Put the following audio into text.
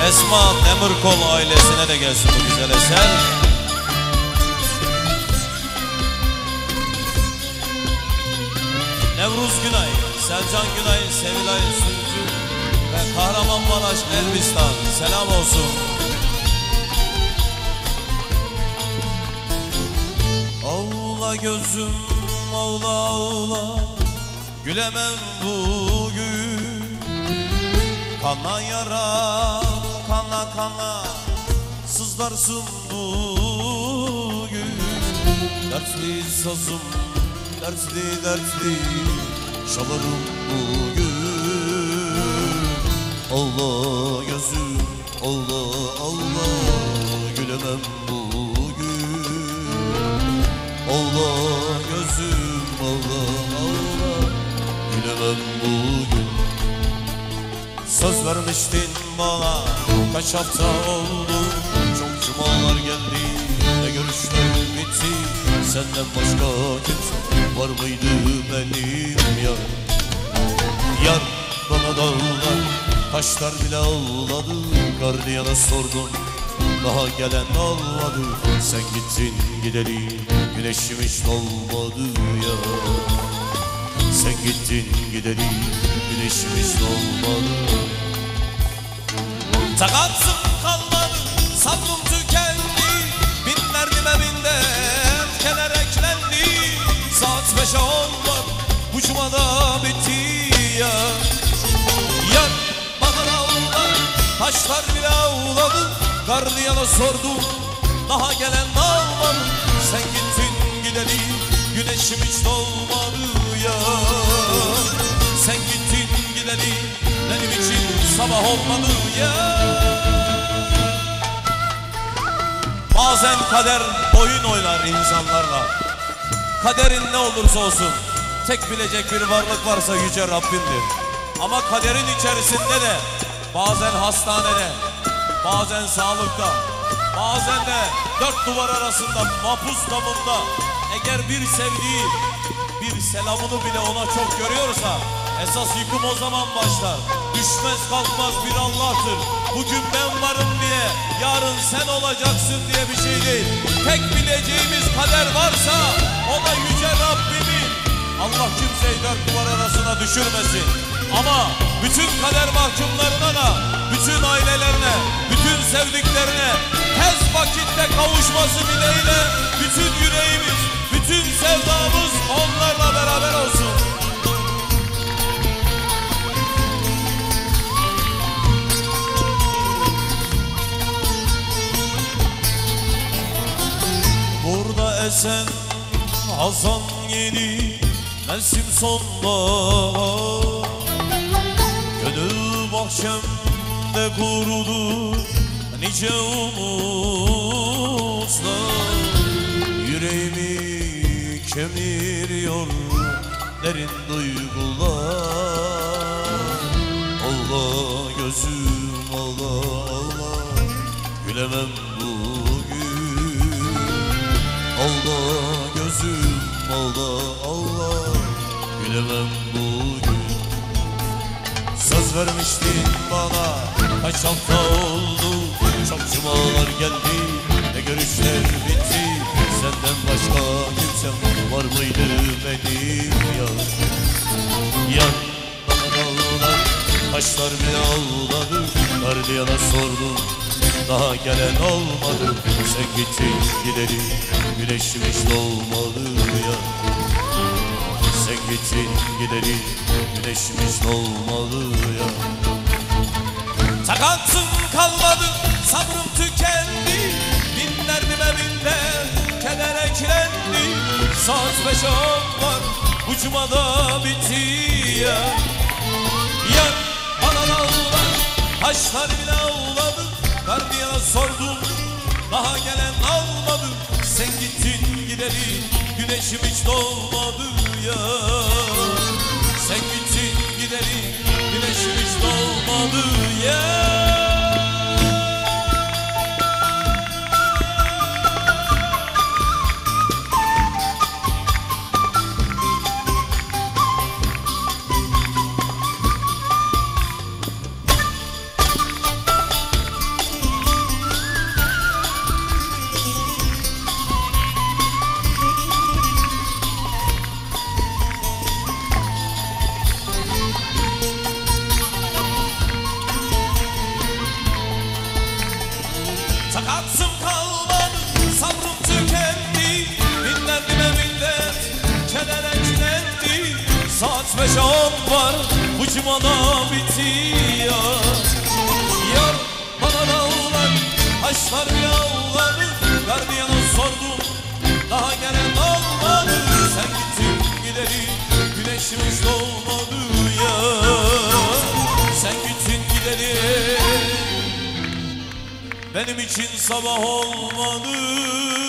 Esma Demirkol ailesine de gelsin bu güzel eser. Nevruz Günay, Selcan Günay, Sevilay Sürücü ve Kahramanmaraş Elbistan selam olsun. Ağla gözüm ağla ağla, gülemem bugün. Kana yara kana kana, sızlarsın bugün. Dertli sazım dertli dertli, çalarım bugün. Allah gözüm Allah Allah, gülemem bugün. Allah gözüm Allah Allah, gülemem bugün. Söz vermiştin bana, kaç hafta oldu, çok cumalar geldi, ne görüşler bitti. Senden başka kimse var mıydı benim yar? Yar bana dağlar, taşlar bile ağladı. Gardiyana sordum, daha gelen olmadı. Sen gittin gideli, güneşim hiç olmadı ya. Sen gittin gideli, güneşim hiç olmadı. Takatsın kalmadı, sabrım tükendi. Binler dimeminde kenar eklendi. Saat 5'e 10 var, bu cumada bitti ya. Yar bana ağlar, taşlar bile ağladı. Gardiyana sordum, daha gelen olmadı. Sen gittin gideli, güneşim hiç doğmadı ya. Sen gittin gideli, benim için sabah olmadı ya. Bazen kader oyun oynar insanlarla. Kaderin ne olursa olsun, tek bilecek bir varlık varsa yüce Rabbimdir. Ama kaderin içerisinde de bazen hastanede, bazen sağlıkta, bazen de dört duvar arasında mahpus damında, eğer bir sevdiği, bir selamını bile ona çok görüyorsa, esas yıkım o zaman başlar. Düşmez kalkmaz bir Allah'tır. Bugün ben varım diye, yarın sen olacaksın diye bir şey değil. Tek bileceğimiz kader varsa, o da yüce Rabbimin. Allah kimseyi dört duvar arasına düşürmesin. Ama bütün kader mahkumlarına da, bütün ailelerine, bütün sevdiklerine tez vakitte kavuşması dileğiyle, bütün yüreğimiz, bütün sevdamız onlarla beraber olsun. Burada esen hazan yeni, mevsim sonbahar. Gönül bahçemde kurudu nice umutlar. Yüreğimi kemiriyor derin duygular. Allah gözüm Allah Allah, gülemem bugün. Allah gözüm Allah Allah, gülemem bugün. Söz vermiştin bana, kaç hafta oldu, çok cumalar geldi, ne görüşler bitti. Senden başka kimsem var mıydı benim yar? Yar bana dağlar, taşlar bile ağladı. Gardiyana sordum, daha gelen olmadı. Sen gittin gideli, güneşim hiç doğmadı ya. Sen gittin gideli, güneşim hiç doğmadı ya. Takatsın kalmadı, sabrım tükendi. Binler dimeminde keder eklendi. Saat 5'e 10 var, bu cumada bitti ya. Yar bana ağlar, taşlar bile ağladı. Gardiyana sordum, daha gelen almadı. Sen gittin gideli, güneşim hiç doğmadı ya. Sen gittin gideli, güneşim hiç doğmadı ya. Takatsım kalmadı, sabrım tükendi. Minnet kedere kilitlendi. Saat 5'e 10 var, bu cumada bitiyor. Yar bana dağlar, taşlar yağladı. Gardiyana sordum, daha gelen olmadı. Sen gittin gideri, güneşimiz doğmadı ya. Sen gittin gideri, benim için sabah olmadı.